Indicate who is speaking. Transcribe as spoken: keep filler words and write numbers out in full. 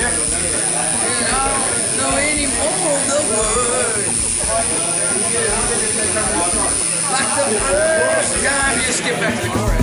Speaker 1: don't know any more of the words. Like the first time you skip back to the chorus.